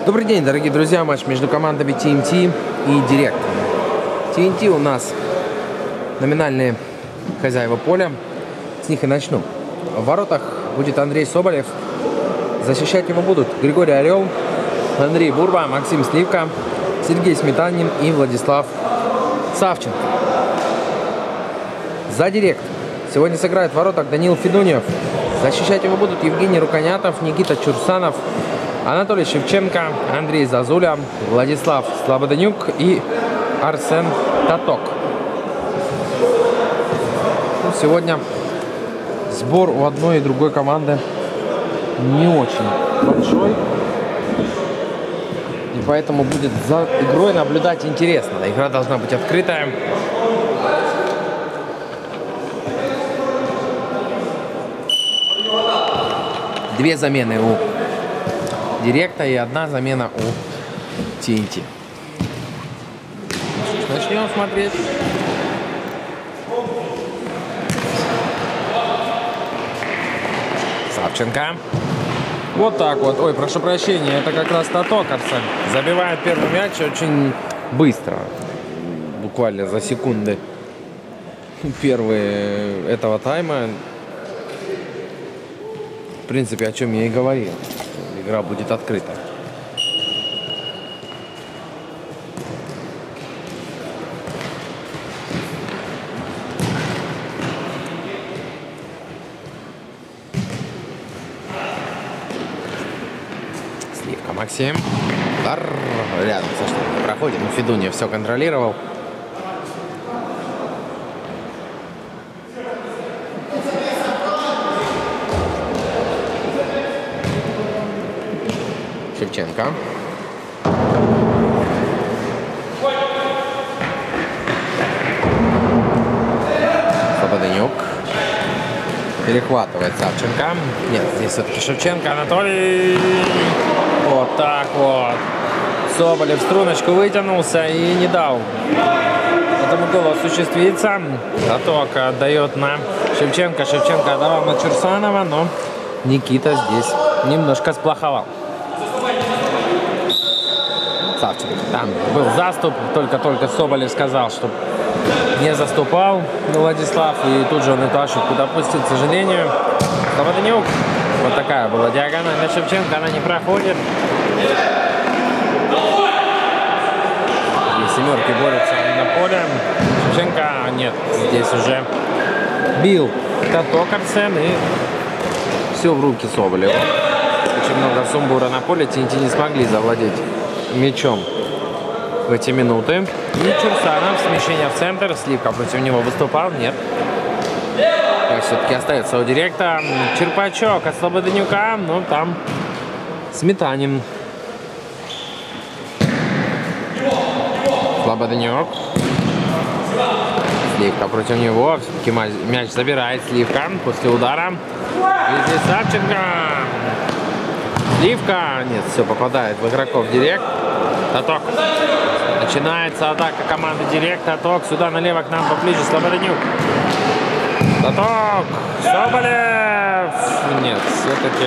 Добрый день, дорогие друзья. Матч между командами TNT и Директ. TNT у нас номинальные хозяева поля. С них и начну. В воротах будет Андрей Соболев. Защищать его будут Григорий Орел, Андрей Бурба, Максим Сливка, Сергей Сметанин и Владислав Савченко. За Директ сегодня сыграет в воротах Даниил Федуньев. Защищать его будут Евгений Руконятов, Никита Чурсанов, Анатолий Шевченко, Андрей Зазуля, Владислав Слободенюк и Арсен Таток. Сегодня сбор у одной и другой команды не очень большой. И поэтому будет за игрой наблюдать интересно. Игра должна быть открытая. Две замены у Директа и одна замена у TNT. Начнем смотреть. Савченко. Вот так вот. Ой, прошу прощения, это как раз Таток, Арсен. Забивает первый мяч очень быстро. Буквально за секунды первые этого тайма. В принципе, о чем я и говорил. Игра будет открыта. Сливка Максим. Удар рядом со штангой проходит. Но Федуньев все контролировал. Шевченко. Слободенюк. Перехватывает Савченко. Нет, здесь все-таки Шевченко. Анатолий. Вот так вот. Соболев в струночку вытянулся и не дал этому голу осуществиться. Таток отдает на Шевченко. Шевченко отдавал на Чурсанова, но Никита здесь немножко сплоховал. Савченко. Там был заступ. Только Соболев сказал, что не заступал Владислав. И тут же он эту ошибку допустил, к сожалению. Слободенюк. Вот такая была диагональ на Шевченко. Она не проходит. И семерки борются на поле. Шевченко нет. Здесь уже бил Таток Арсен. И все в руки Соболева. Очень много сумбура на поле. TNT не смогли завладеть мячом в эти минуты. И Чурсанов, смещение в центр. Сливка против него выступал. Нет. Все-таки остается у Директа. Черпачок от Слободенюка. Ну, там Сметанин. Слободенюк. Сливка против него. Все-таки мяч забирает Сливка после удара. И здесь Савченко. Сливка. Нет, все попадает в игроков Директ. Таток. Начинается атака команды Директ. Таток. Сюда налево к нам поближе. Слободенюк. Таток. Соболев. Нет, все-таки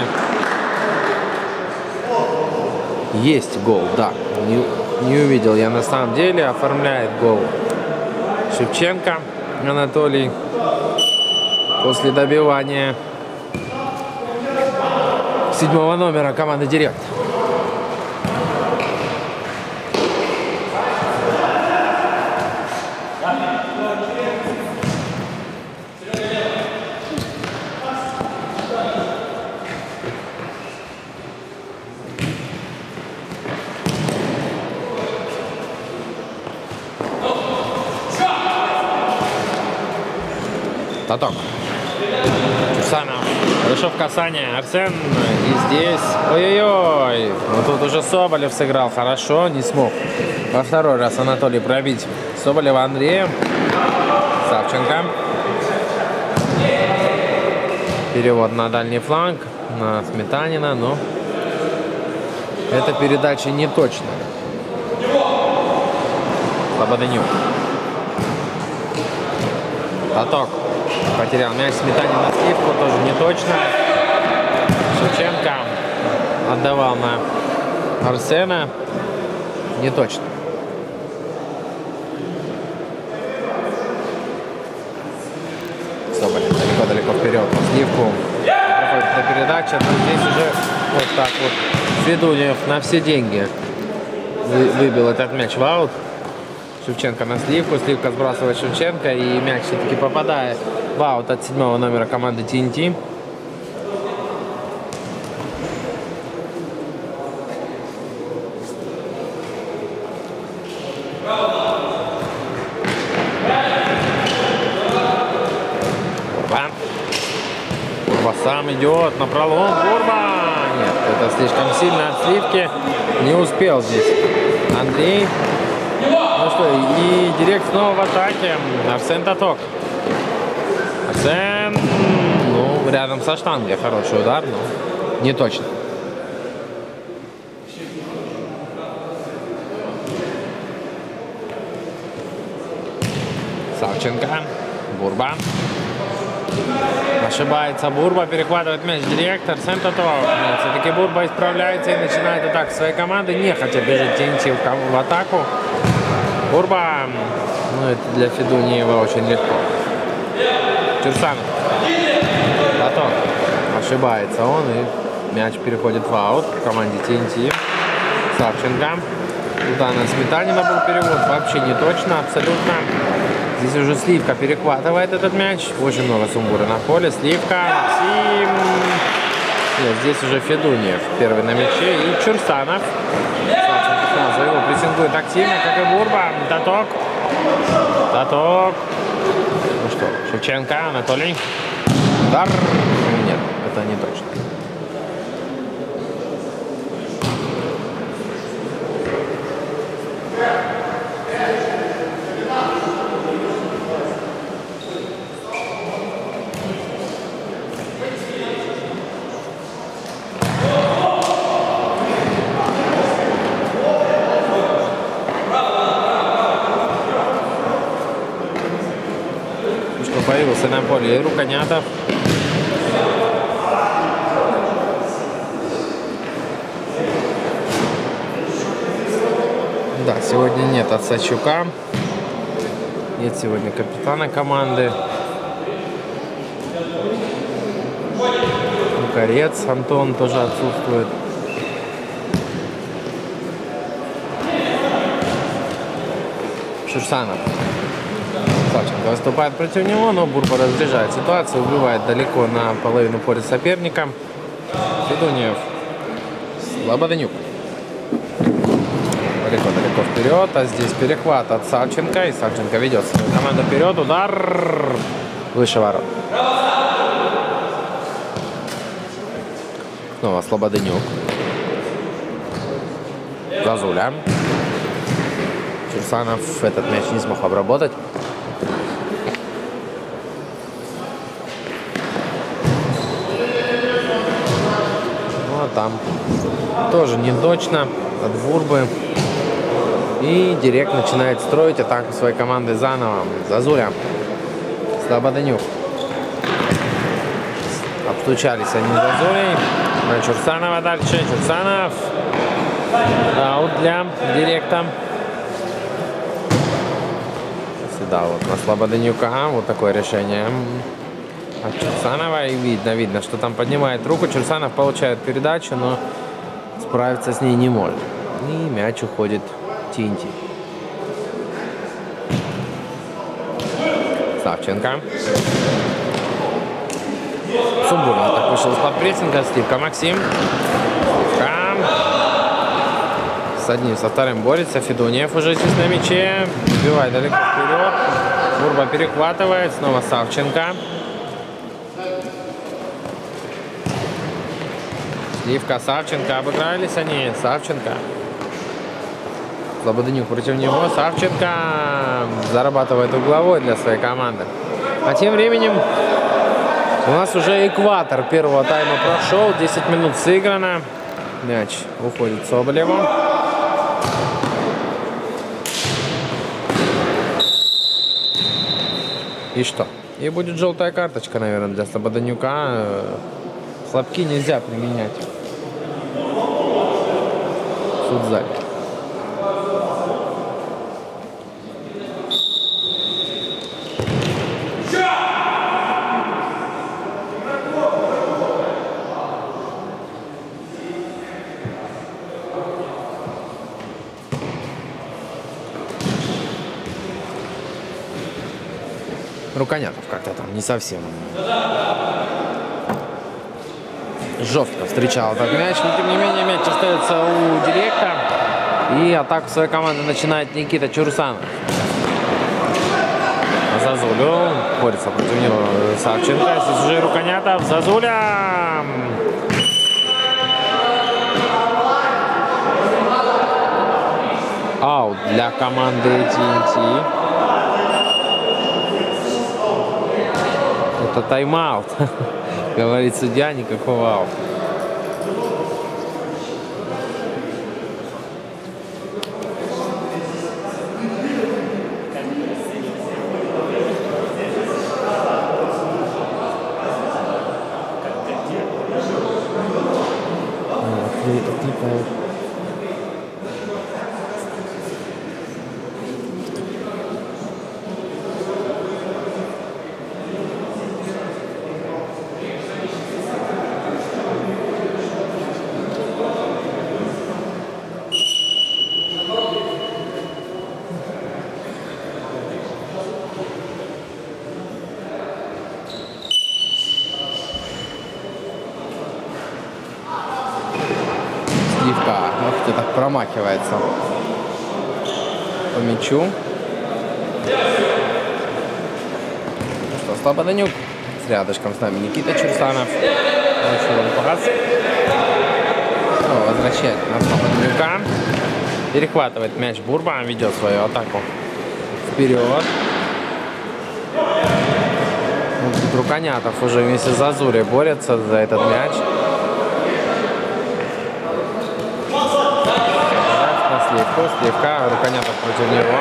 есть гол. Да. Не увидел я на самом деле. Оформляет гол Шевченко Анатолий. После добивания 7-го номера команды Директ. Таток. Чурсанов. Хорошо в касании. Арсен. И здесь. Ой-ой-ой. Ну тут уже Соболев сыграл хорошо. Не смог во второй раз Анатолий пробить Соболева Андрея. Савченко. Перевод на дальний фланг. На Сметанина. Но эта передача не точная. Слободенюк. Таток. Потерял мяч. Сметанин на Сливку. Тоже не точно. Шевченко отдавал на Арсена. Не точно. Соболев далеко вперед на сливку. Проходит эта передача, но здесь уже вот так вот Федуньев на все деньги выбил этот мяч в аут. Шевченко на сливку, сливка сбрасывает Шевченко, и мяч все-таки попадает в аут от 7-го номера команды TNT. Бурба сам идет на пролом. Бурба! Нет, это слишком сильно от сливки. Не успел здесь Андрей. Ну что, и Директ снова в атаке. Арсен Таток. Арсен, ну, рядом со штангой. Хороший удар, но не точно. Савченко. Бурба. Ошибается Бурба, перехватывает мяч Директ. Арсен Таток. Все-таки Бурба исправляется и начинает атаку своей команды. Не хотя бежит TNT в атаку. Бурба, ну это для Федуньева очень легко. Черсанов. Потом ошибается он, и мяч переходит в аут в команде TNT. Савченко. Туда на Сметанина был перевод, вообще не точно, абсолютно. Здесь уже Сливка перехватывает этот мяч. Очень много сумбура на поле. Сливка, Максим. Нет, здесь уже Федуньев первый на мяче. И Черсанов. Сразу его прессингует активно, как и Бурба. Таток. Таток. Ну что, Шевченко, Анатолий. Удар. Нет, это не точно. Появился на поле и Руконятов. Да, сегодня нет Отсачука. Нет сегодня капитана команды. Корец Антон тоже отсутствует. Черсанов. Савченко выступает против него, но Бурба разряжает ситуацию, убивает далеко на половину поля соперника. Федуньев. Слободенюк. Далеко вперед, а здесь перехват от Савченко, и Савченко ведет свою команду вперед. Удар выше ворот. Снова Слободенюк. Зазуля. Черсанов этот мяч не смог обработать. Там тоже не точно от Бурбы. И Директ начинает строить атаку своей команды заново. Зазуля. Слободенюк. Обстучались они с Зазулей. На Черсанова дальше. Черсанов. Аут для Директа. Сюда вот на Слободенюка. Вот такое решение от Черсанова, и видно, что там поднимает руку. Черсанов получает передачу, но справиться с ней не может. И мяч уходит TNT. Савченко. Сумбурно так вышел из-под прессинга. Сливка Максим. Сливка. С одним, со вторым борется. Федуньев уже здесь на мяче. Убивает далеко вперед. Бурба перехватывает. Снова Савченко. Сливка, Савченко. Обыгрались они. Савченко. Слободенюк против него. Савченко зарабатывает угловой для своей команды. А тем временем у нас уже экватор первого тайма прошел. 10 минут сыграно. Мяч уходит Соболеву. И что? И будет желтая карточка, наверное, для Слободенюка. Слабки нельзя применять. в футзале. Руконятов как-то там не совсем жестко встречал этот мяч, но тем не менее мяч остается у Директа, и атаку своей команды начинает Никита Чурсанов. Зазулю борется против него Савченко, здесь уже Руконятов, Зазуля. Аут для команды TNT. Это тайм-аут. Говорит судья, никакого аута. Так промахивается по мячу. Ну что, Слободенюк с рядышком с нами Никита Чурсанов. Получил он пас. Возвращает на Слободенюка. Перехватывает мяч Бурба, ведет свою атаку вперед. Вот Руконятов уже вместе с Зазулей борется за этот мяч. Сливка, Руконятов против него.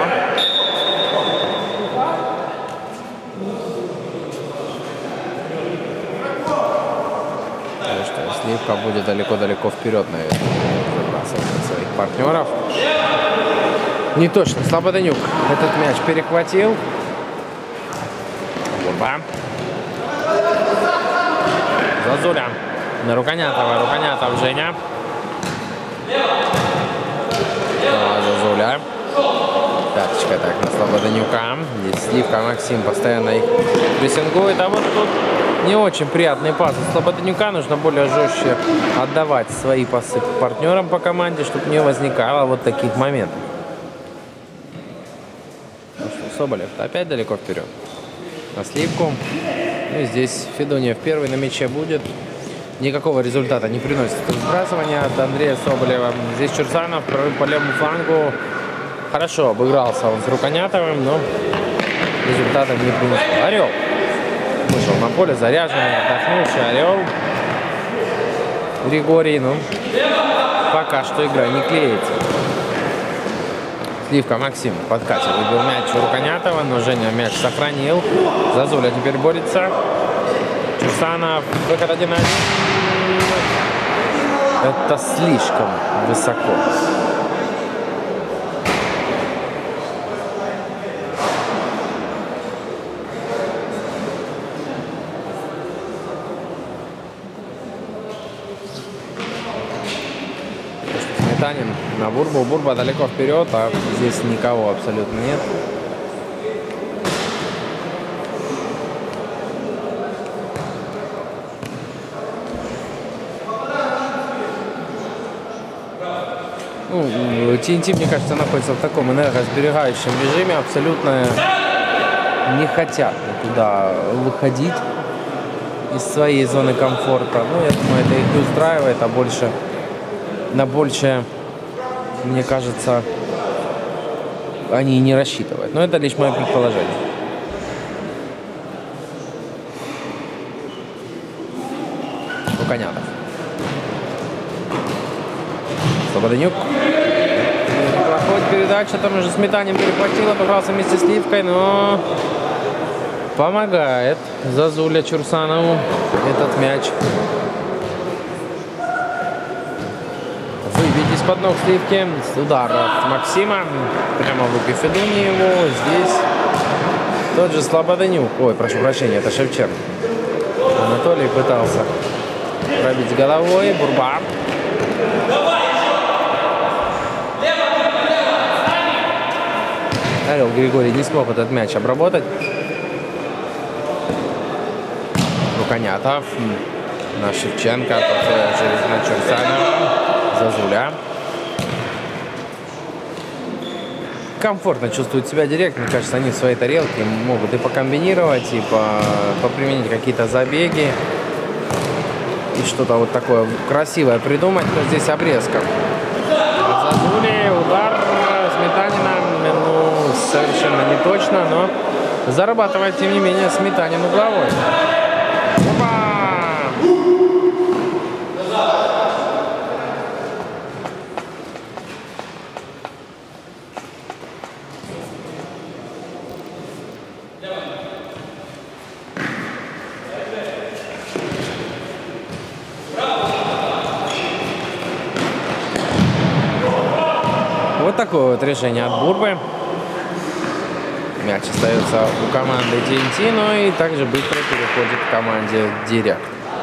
Ну что, Сливка будет далеко-далеко вперед, наверное, забрасывать своих партнеров. Не точно, Слободенюк этот мяч перехватил. Бурба. Зазуля на Руконятова. Руконятов Женя. Зазуля. Пяточка так на Слободенюка. Здесь Сливка, Максим постоянно их прессингует. А вот тут не очень приятный пас от Слободенюка. Нужно более жестче отдавать свои пасы партнерам по команде, чтобы не возникало вот таких моментов. Ну что, Соболев опять далеко вперед. На Сливку. Ну и здесь Федуньев первый на мяче будет. Никакого результата не приносит сбрасывание от Андрея Соболева. Здесь Чурсанов по левому флангу. Хорошо обыгрался он с Руконятовым, но результатов не принес. Орел вышел на поле, заряженный, отдохнувший Орел. Григорий, ну, пока что игра не клеится. Сливка Максим подкатил, выбил мяч у Руконятова, но Женя мяч сохранил. Зазуля теперь борется. Чурсанов, выход 1-1. Это слишком высоко. Сметанин на Бурбу. Бурба далеко вперед, а здесь никого абсолютно нет. TNT, мне кажется, находится в таком энергосберегающем режиме. Абсолютно не хотят туда выходить из своей зоны комфорта. Ну, я думаю, это их не устраивает, а больше, на большее, мне кажется, они не рассчитывают. Но это лишь мое предположение. Руконятов. Слободенюк. Проходит передача, там уже Сметанин перехватил, обыгрался вместе с Сливкой, но помогает Зазуля Чурсанову этот мяч выбить из-под ног Сливки. Удар от Максима. Прямо в руки Федуниеву. Здесь тот же Слободенюк. Ой, прошу прощения, это Шевченко. Анатолий пытался пробить головой. Бурба. Орел Григорий не смог этот мяч обработать. Руконятов на Шевченко. На Чурсанова. Зазуля. Комфортно чувствует себя Директ. Мне кажется, они в своей тарелке могут и покомбинировать, и поприменить какие-то забеги. И что-то вот такое красивое придумать. Но здесь обрезка. Зазули, удар Сметанина. Ну, совершенно не точно, но зарабатывает, тем не менее, Сметанин угловой. Опа! Вот такое вот решение от Бурбы. Мяч остается у команды TNT, но и также быстро переходит к команде Директ.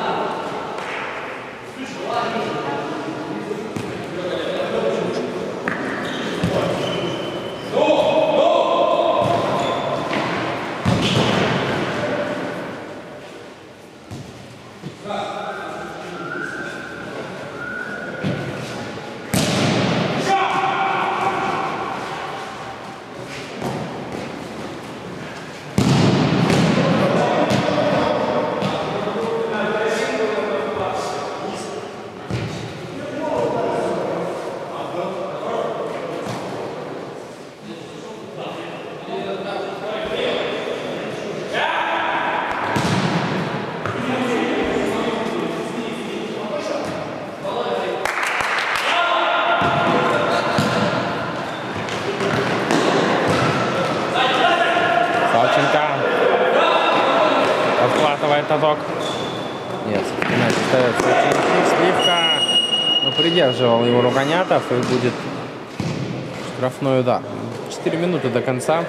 Отхватывает таток. Нет, иначе остается Сливка. Но придерживал его Руконятов, и будет штрафной удар. 4 минуты до конца.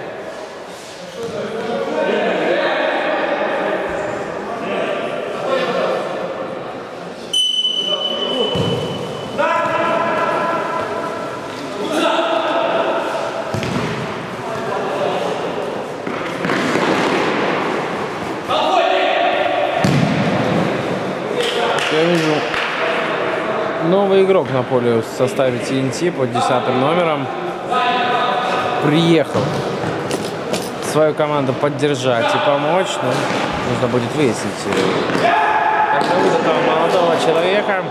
Я вижу новый игрок на поле в составе TNT под 10 номером. Приехал свою команду поддержать и помочь. Но нужно будет выяснить, как зовут этого молодого человека.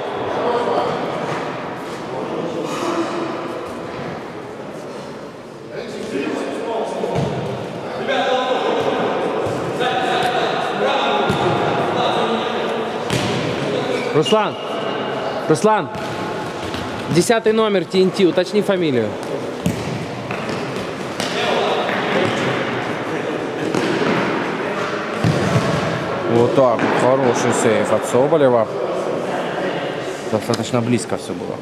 Руслан, 10 номер TNT, уточни фамилию. Вот так, хороший сейф от Соболева. Достаточно близко все было.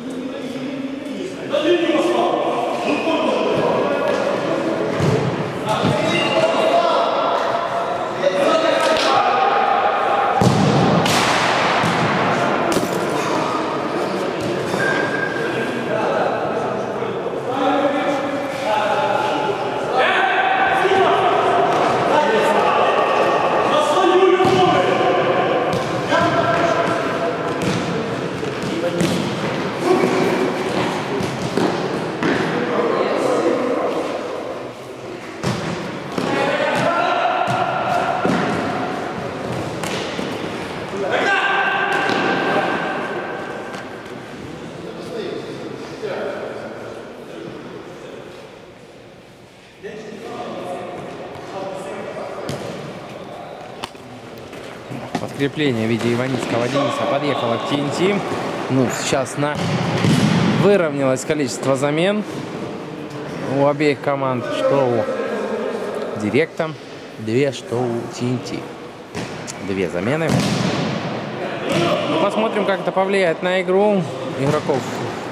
Подкрепление в виде Иваницкого Дениса подъехало к TNT. Ну, сейчас выровнялось количество замен у обеих команд, что у Директа, 2, что у TNT. 2 замены. Ну, посмотрим, как это повлияет на игру игроков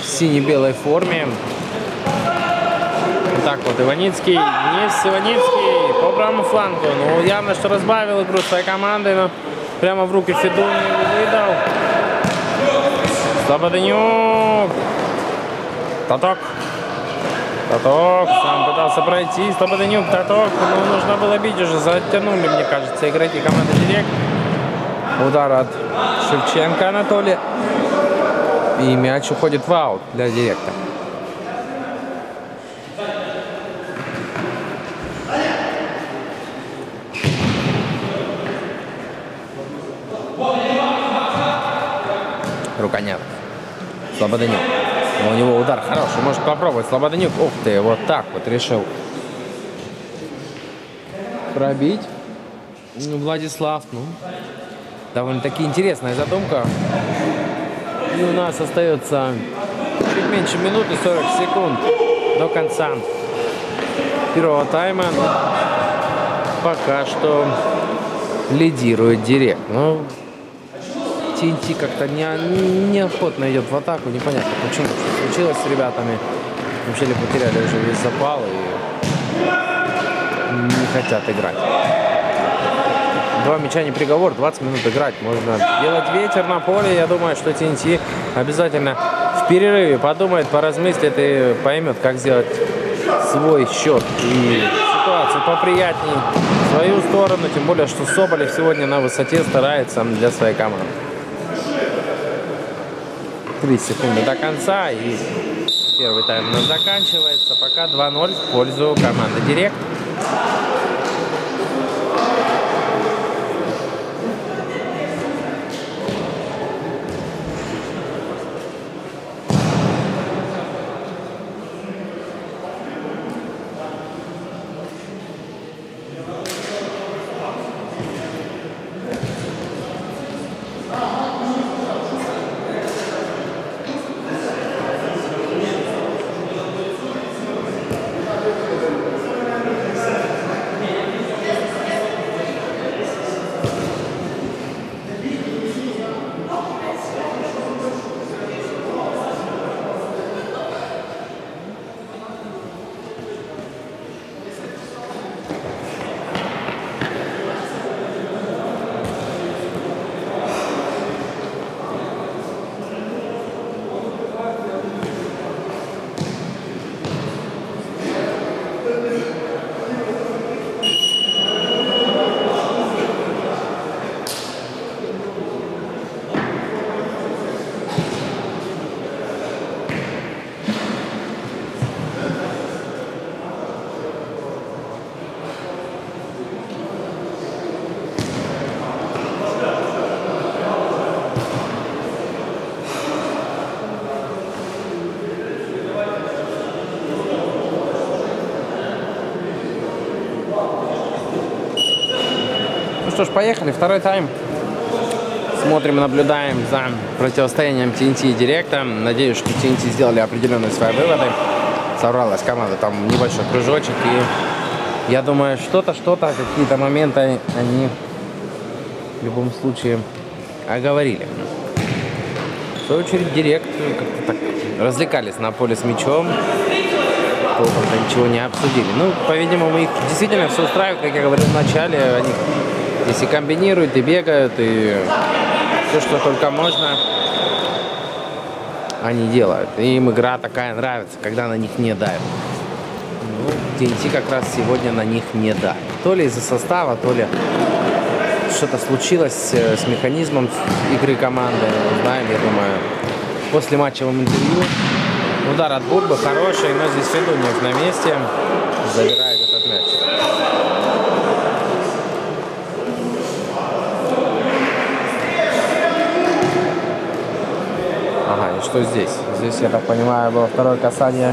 сине-белой форме. Вот так вот Иваницкий, есть Иваницкий по правому флангу. Ну, явно, что разбавил игру своей команды, но прямо в руки Федун выдал. Слободенюк. Таток. Таток сам пытался пройти. Слободенюк, Таток. Ну, нужно было бить уже. Затянули, мне кажется, игроки команды Директ. Удар от Шевченко Анатолия. И мяч уходит в аут для Директа. Руконят. Слободенюк. У него удар хороший. Может попробовать Слободенюк. Ух ты, вот так вот решил пробить. Владислав. Ну, довольно-таки интересная задумка. И у нас остается чуть меньше минуты, 40 секунд до конца первого тайма. Пока что лидирует Директ. Но TNT как-то неохотно идет в атаку. Непонятно почему. Что случилось с ребятами. Вообще потеряли уже весь запал и не хотят играть. 2 мяча не приговор, 20 минут играть. Можно делать ветер на поле. Я думаю, что TNT обязательно в перерыве подумает, поразмыслит и поймет, как сделать свой счет и ситуацию поприятней в свою сторону. Тем более, что Соболев сегодня на высоте старается для своей команды. 3 секунды до конца и первый тайм у нас заканчивается. Пока 2-0 в пользу команды Директ. Что ж, поехали. Второй тайм. Смотрим, наблюдаем за противостоянием TNT и Директа. Надеюсь, что TNT сделали определенные свои выводы. Собралась команда, там небольшой кружочек. И я думаю, что-то, какие-то моменты они в любом случае оговорили. В свою очередь Директ как-то так развлекались на поле с мячом. Толком-то ничего не обсудили. Ну, по-видимому, их действительно все устраивает, как я говорил в начале. Они если комбинируют и бегают, и все, что только можно, они делают. И им игра такая нравится, когда на них не давят. Ну, TNT как раз сегодня на них не давит. То ли из-за состава, то ли что-то случилось с механизмом игры команды. Знаем, я думаю, после матчевого интервью. Удар от Бурбы хороший, но здесь Федуньев на месте забирает этот мяч. Ага, и что здесь? Здесь, я так понимаю, было второе касание.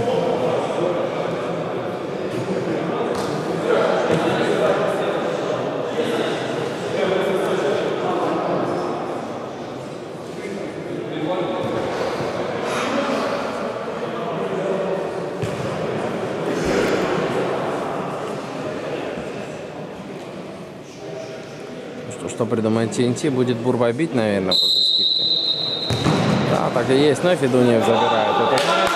Что придумает TNT? Будет Бурба бить, наверное, после скидки. Да, так и есть, но Федуньев забирает этот мяч.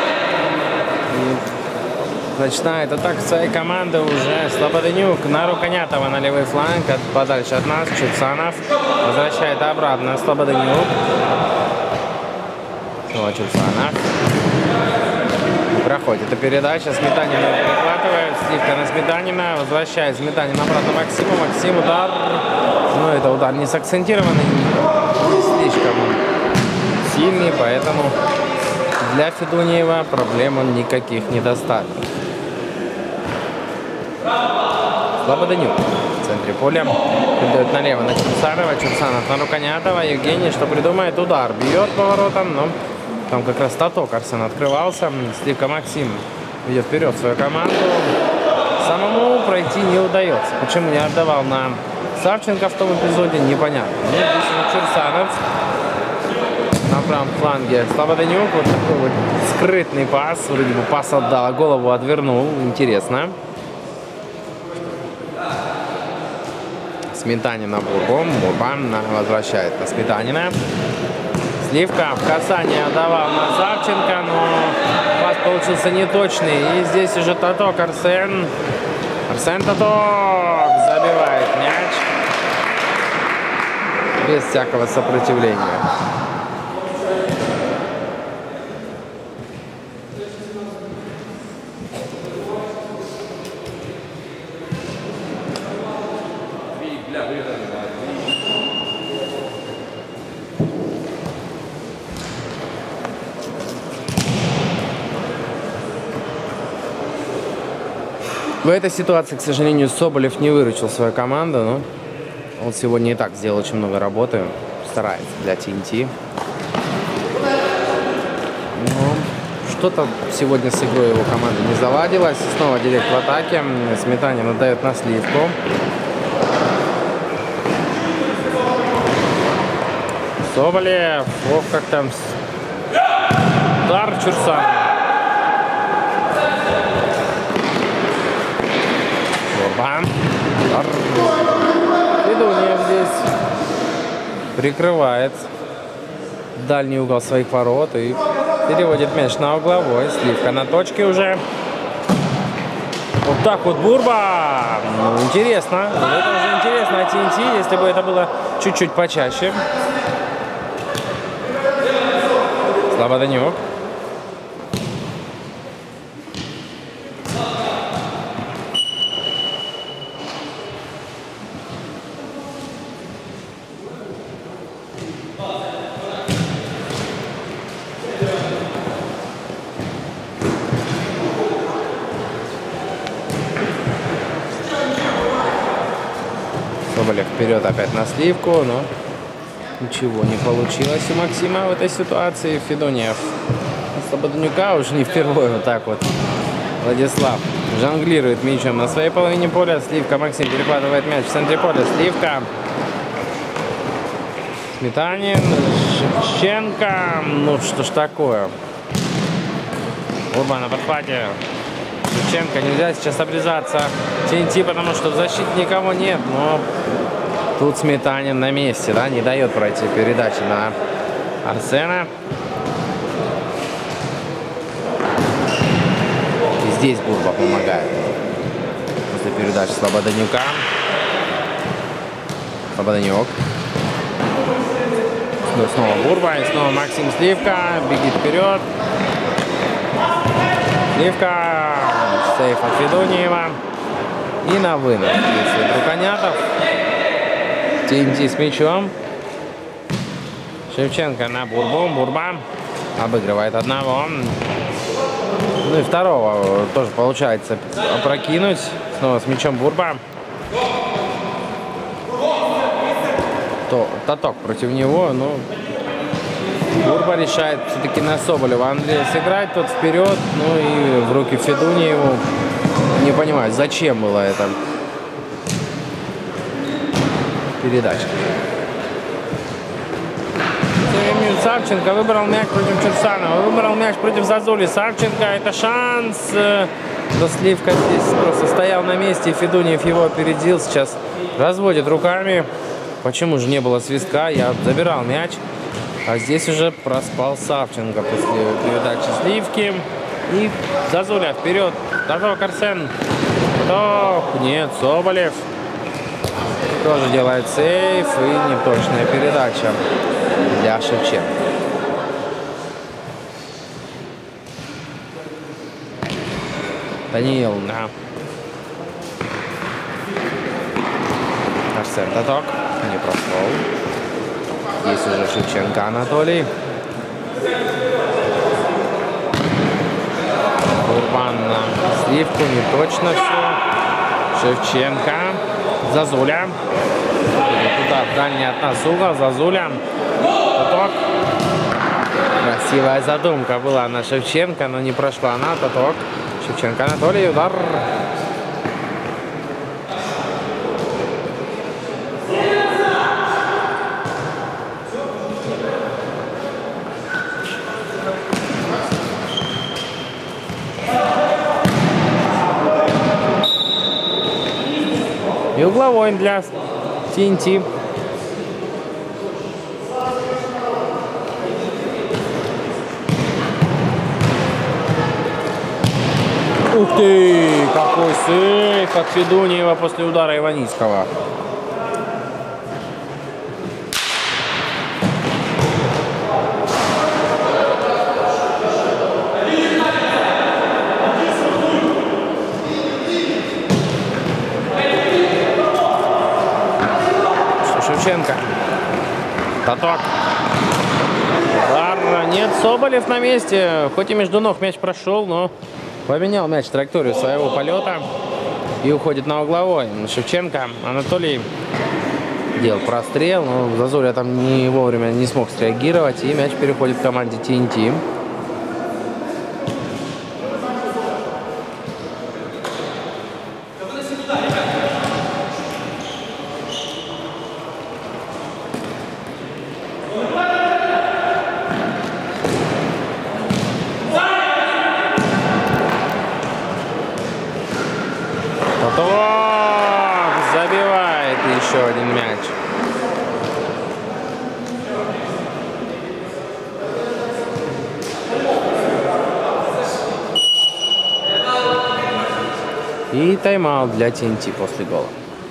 И начинает атаку своей команды уже Слободенюк на Руконятова на левый фланг, подальше от нас. Чурсанов возвращает обратно Слободенюк. Снова Чурсанов. Проходит эта передача. Сметанина перехватывает. Сливка на Сметанина. Возвращает Сметанина обратно Максиму. Максим удар. Но это удар не сакцентированный, не слишком сильный, поэтому для Федуньева проблем он никаких не доставит. Слободенюк в центре поля. Передает налево на Чурсанова. Чурсанов на Руконятова. Евгений, что придумает? Удар. Бьет поворотом, но там как раз Таток Арсен открывался. Сливка Максим ведет вперед свою команду. Самому пройти не удается. Почему не отдавал на Савченко в том эпизоде, непонятно. Ну, здесь Чурсанов на правом фланге. Слободенюк. Вот такой вот скрытный пас. Вроде бы пас отдал, голову отвернул. Интересно. Сметанина Бурбом. Бурбан возвращает на Сметанина. Сливка в касание отдавал на Савченко, но пас получился неточный. И здесь уже Таток Арсен. Арсен Таток забивает мяч без всякого сопротивления. В этой ситуации, к сожалению, Соболев не выручил свою команду, но он сегодня и так сделал очень много работы, старается для ТНТ. Но что-то сегодня с игрой его команды не заладилось. Снова директ в атаке. Сметанин отдает на Сливку. Соболев. Ох, как там. Удар Чурсанова. Бам. Федуньев здесь прикрывает дальний угол своих ворот и переводит мяч на угловой. Сливка на точке уже. Вот так вот Бурба. Ну, интересно. Это уже интересно от ТНТ, если бы это было чуть-чуть почаще. Слободенюк. Соболев вперед опять на Сливку, но ничего не получилось у Максима в этой ситуации. Федуньев Слободенюка уже не впервые вот так вот. Владислав жонглирует мячом на своей половине поля. Сливка Максим перехватывает мяч в центре поля. Сливка. Сметанин. Шевченко. Ну что ж такое. Оба на подхвате. Шевченко, нельзя сейчас обрезаться ТНТ, потому что в защите никого нет, но тут Сметанин на месте, да, не дает пройти передачи на Арсена. И здесь Бурба помогает после передачи Слободенюка. Слободенюк. Снова Бурба и снова Максим Сливка бегит вперед. Сливка, сейф от Федуньева. И на вынос. Если Руконятов. ТНТ с мячом. Шевченко на Бурбу. Бурба обыгрывает одного. Ну и второго тоже получается опрокинуть. Снова с мячом Бурба. Таток против него. Ну, Бурба решает все-таки на Соболева Андрея сыграть, тот вперед, ну и в руки Федуньеву. Не понимаю, зачем было это передача. Савченко выбрал мяч против Чурсанова, выбрал мяч против Зазули. Савченко, это шанс. Но Сливка здесь просто стоял на месте, и Федуньев его опередил. Сейчас разводит руками. Почему же не было свистка? Я забирал мяч. А здесь уже проспал Савченко после передачи Сливки. И Зазуля вперед. Таток Арсен. Таток. Нет, Соболев. Тоже делает сейф. И неточная передача для Шевченко. Даниил, да. Арсен Таток. Не прошел. Здесь уже Шевченко Анатолий. Урбан на Сливку. Не точно все. Шевченко. Зазуля. Туда дальний от нас угол. Зазуля. Таток. Красивая задумка была на Шевченко, но не прошла она. Таток. Шевченко Анатолий. Удар. И угловой для TNT. Ух ты! Какой сейф от Федуниева после удара Иваницкого. Шевченко. Таток. Удар. Нет, Соболев на месте. Хоть и между ног мяч прошел, но поменял мяч траекторию своего полета и уходит на угловой. Шевченко. Анатолий делал прострел, но Зазуля там не вовремя не смог среагировать, и мяч переходит к команде TNT. Забивает еще один мяч. И тайм-аут для TNT после гола.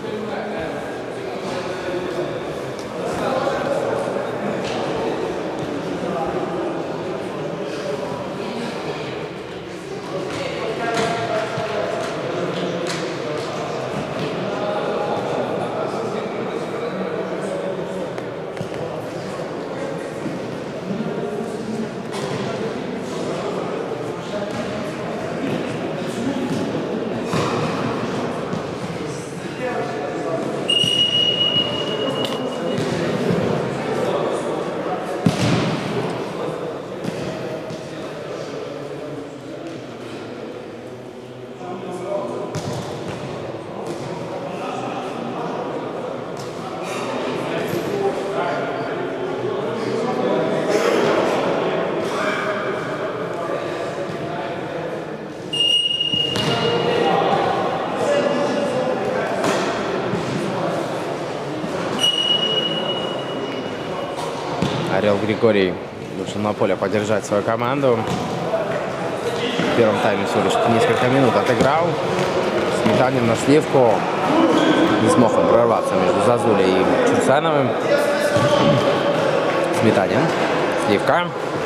Орел Григорий вышел на поле поддержать свою команду. В первом тайме всего лишь несколько минут отыграл. Сметанин на Сливку. Не смог он прорваться между Зазулей и Чурсановым. Сметанин. Сливка.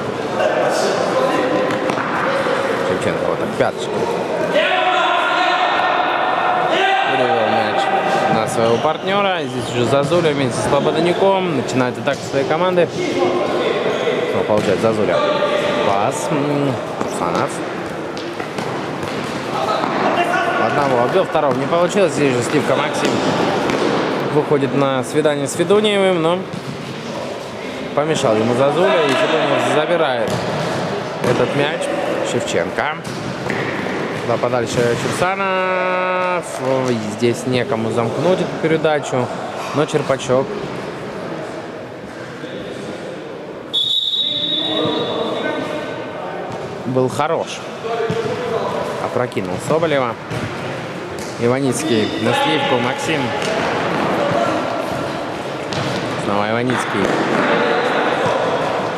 Шевченко вот так пяточкой. Вывел мяч на своего партнера. Здесь уже Зазуля вместе с Слободоняком начинает атаку своей команды. Снова получает Зазуля. Пас. Чурсанов. Одного отбил, второго не получилось. Здесь же Сливка Максим выходит на свидание с Федуниевым, но помешал ему Зазуля, и Федуниев забирает этот мяч. Шевченко. Туда подальше Чурсанов. Здесь некому замкнуть эту передачу, но Черпачок был хорош. Опрокинул Соболева. Иваницкий на Сливку. Максим. Снова Иваницкий.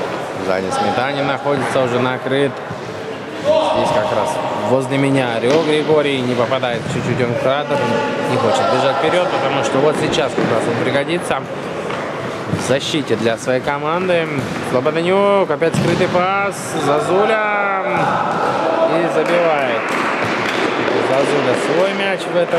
Сзади Сметанин находится, уже накрыт. Здесь как раз возле меня Орел Григорий. Не попадает чуть-чуть он в кратер. Не хочет бежать вперед, потому что вот сейчас как раз он пригодится в защите для своей команды. Слободенюк. Опять скрытый пас. Зазуля. И забивает. Зазуля свой мяч в этом.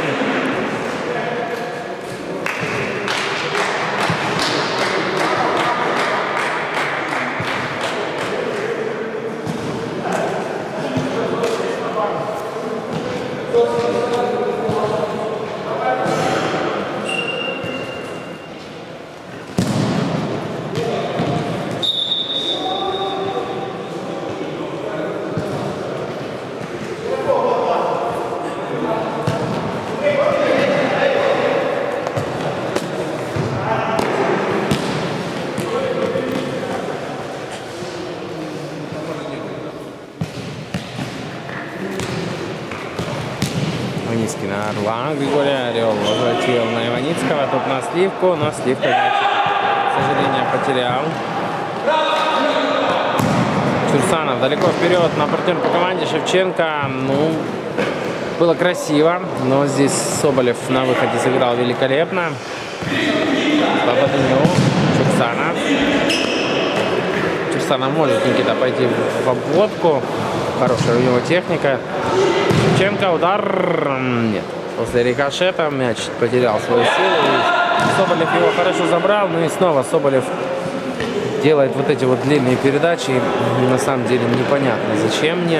Иваницкий на Орла Григория. Орел возвратил на Иваницкого. Тут на Сливку, но Сливка, к сожалению, потерял. Чурсанов далеко вперед на партнер по команде Шевченко. Ну, было красиво, но здесь Соболев на выходе сыграл великолепно. Слободенюк, Чурсанов. Чурсанов может, Никита, пойти в обводку. Хорошая у него техника. Шевченко, удар. Нет. После рикошета мяч потерял свою силу. И Соболев его хорошо забрал. Ну и снова Соболев делает вот эти вот длинные передачи. И на самом деле непонятно, зачем мне.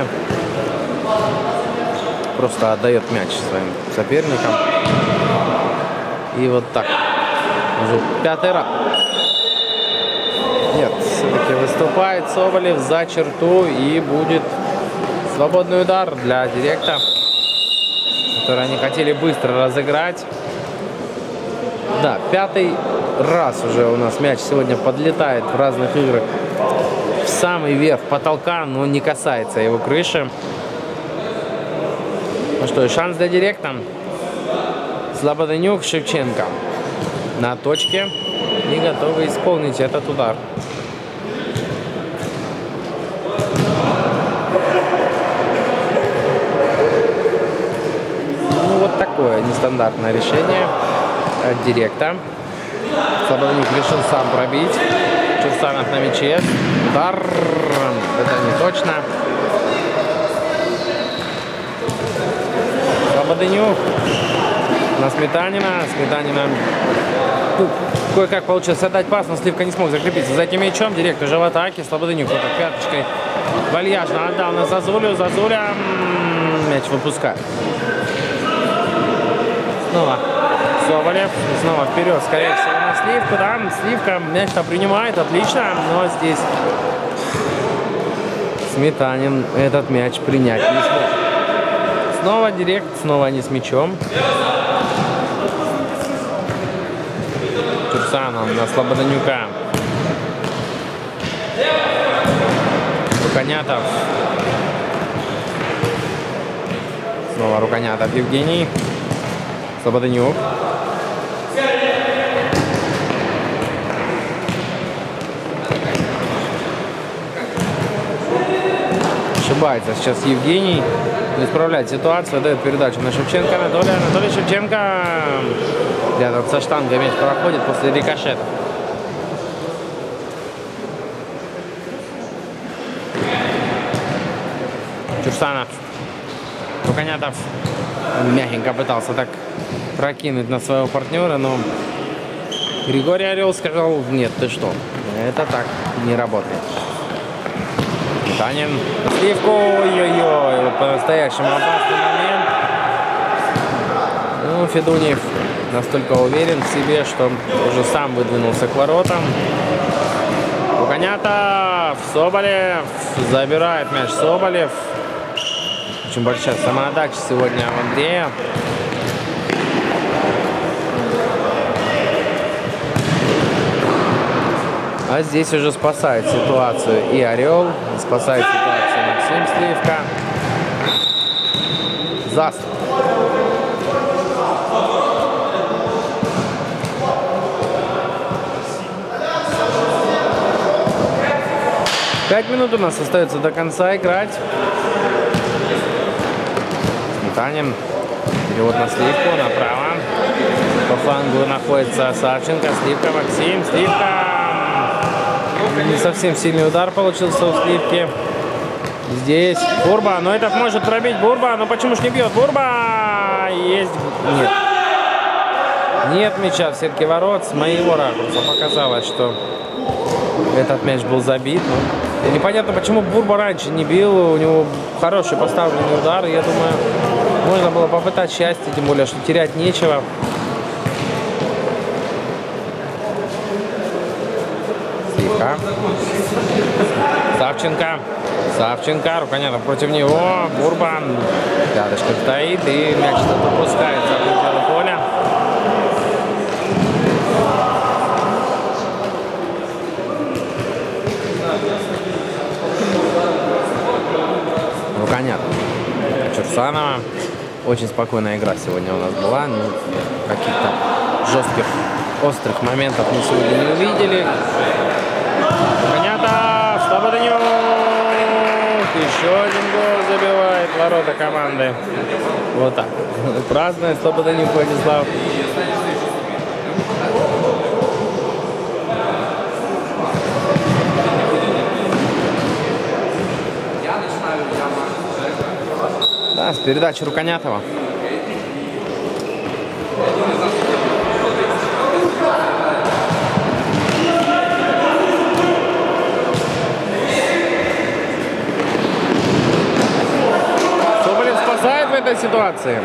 Просто отдает мяч своим соперникам. И вот так. Уже пятый раз. Нет, все-таки выступает Соболев за черту. И будет свободный удар для Директа, который они хотели быстро разыграть. Да, пятый раз уже у нас мяч сегодня подлетает в разных играх в самый верх потолка, но не касается его крыши. Ну что, и шанс для Директа. Слободенюк, Шевченко на точке и готовы исполнить этот удар. Такое нестандартное решение от Директа. Слободенюк решил сам пробить. Чурсанов на мяче. Удар. Это не точно. Слободенюк на Сметанина. Сметанина кое-как получилось отдать пас, но Сливка не смог закрепиться за этим мячом. Директ уже в атаке. Слободенюк вот так пяточкой вальяжно отдал на Зазулю. Зазуля мяч выпускает. Снова Соболев, снова вперед, скорее всего, на Сливку, да, Сливка мяч-то принимает, отлично, но здесь Сметанин этот мяч принять не смог. Снова Директ, снова они с мячом. Чурсанов на Слободенюка. Руконятов. Снова Руконятов Евгений. Слободенюк. Ошибается сейчас Евгений. Исправляет ситуацию, дает передачу на Шевченко. Анатолий Шевченко. Рядом со штангой мяч проходит после рикошета. Чурсанов. Руконятов мягенько пытался так прокинуть на своего партнера, но Григорий Орел сказал: нет, ты что, это так не работает. Танин, Сливку, ой-ой-ой, вот по-настоящему опасный момент. Ну, Федуньев настолько уверен в себе, что уже сам выдвинулся к воротам. Руконятов, Соболев, забирает мяч Соболев. Очень большая самоотдача сегодня у Андрея. А здесь уже спасает ситуацию и Орел, и спасает ситуацию Максим Сливка. Заступ. 5 минут у нас остается до конца играть. Сметанин. Перевод на Сливку, направо. По флангу находится Савченко. Сливка, Максим. Сливка. Не совсем сильный удар получился у Сливки. Здесь Бурба. Но этот может пробить Бурба. Но почему ж не бьет? Бурба! Есть. Нет. Нет мяча в сетке ворот. С моего ракурса показалось, что этот мяч был забит. Но непонятно, почему Бурба раньше не бил. У него хороший поставленный удар. Я думаю, можно было попытать счастье, тем более, что терять нечего. Сливка. Савченко. Савченко. Руконятов против него. Бурбан. Рядышком стоит. И мяч допускается в пределы поля. Руконятов. Чурсанова. Очень спокойная игра сегодня у нас была. Ну, каких-то жестких, острых моментов мы сегодня не увидели. Руконятов. Слободенюк. Еще один гол забивает ворота команды. Вот так. Празднует Слободенюк Владислав. Да, с передачи Руконятова. Соболев спасает в этой ситуации.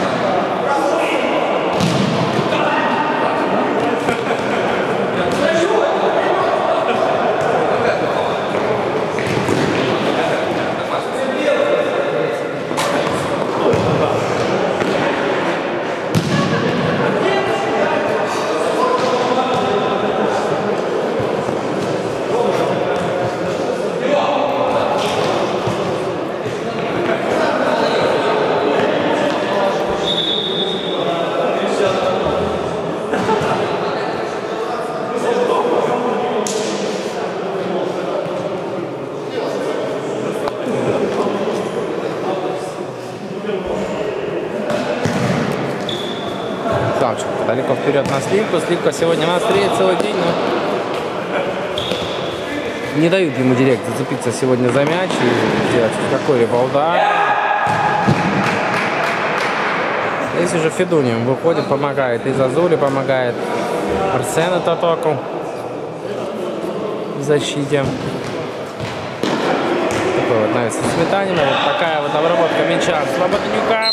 Далеко вперед на Сливку. Сливка сегодня на острие целый день, но не дают ему директ зацепиться сегодня за мяч и сделать какой-либо удар. Здесь уже Федунин выходит, помогает и Зазуле, помогает Арсену Татоку в защите. Такой вот навес Сметанина. Вот такая вот обработка мяча Слободенюка.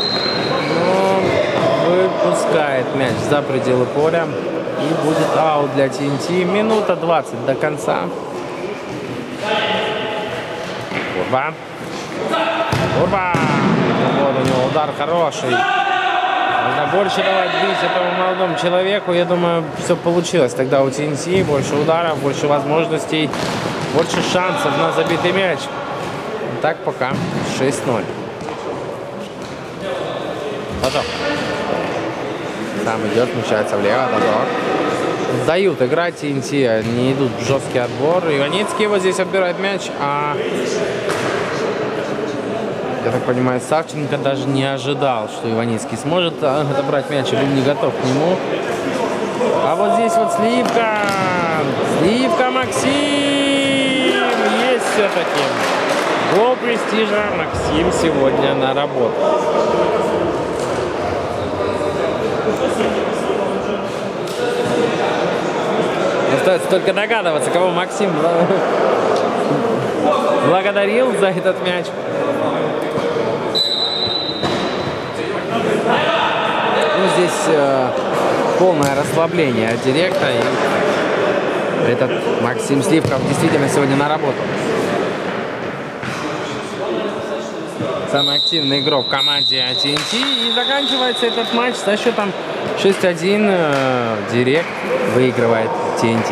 Выпускает мяч за пределы поля. И будет аут для ТНТ. Минута 20 до конца. Бурба. Бурба. Вот у него удар хороший. Нужно больше давать бить этому молодому человеку. Я думаю, все получилось тогда у ТНТ. Больше ударов, больше возможностей, больше шансов на забитый мяч. Так пока 6-0. Потом. Там идет, смещается влево, Таток. Дают играть ТНТ, не идут в жесткий отбор. Иваницкий вот здесь отбирает мяч, а я так понимаю, Савченко даже не ожидал, что Иваницкий сможет отобрать мяч, и был не готов к нему. А вот здесь вот Сливка. Сливка Максим. Есть все-таки. Гол престижа. Максим сегодня наработал. Остается только догадываться, кого Максим благодарил за этот мяч. Ну, здесь полное расслабление от директа. И этот Максим Сливков действительно сегодня наработал. Самый активный игрок в команде ТНТ. И заканчивается этот матч со счетом 6-1. Директ выигрывает ТНТ.